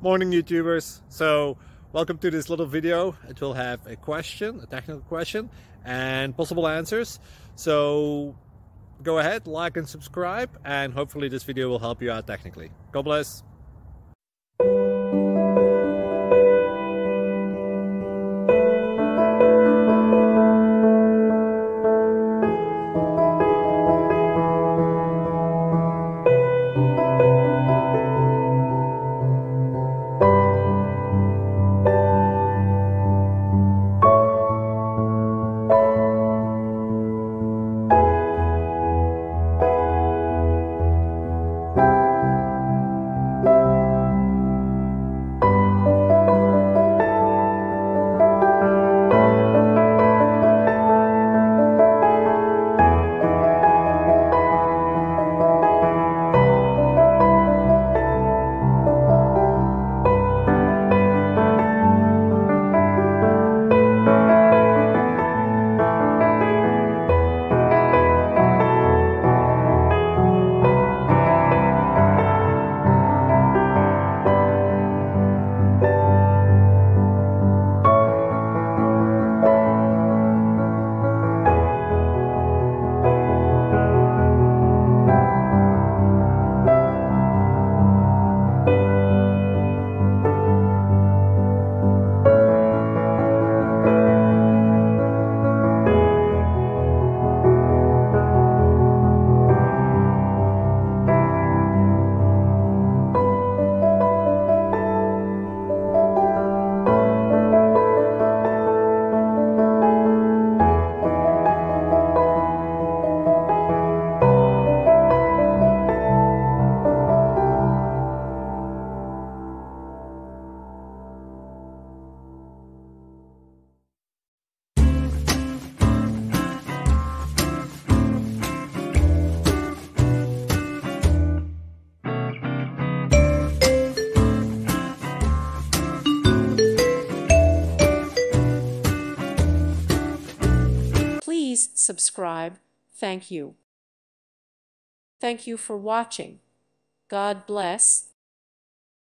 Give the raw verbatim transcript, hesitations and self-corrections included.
Morning YouTubers. So welcome to this little video. It will have a question, a technical question, and possible answers. So go ahead, like and subscribe, and hopefully this video will help you out technically. God bless. Please subscribe. Thank you. Thank you for watching. God bless.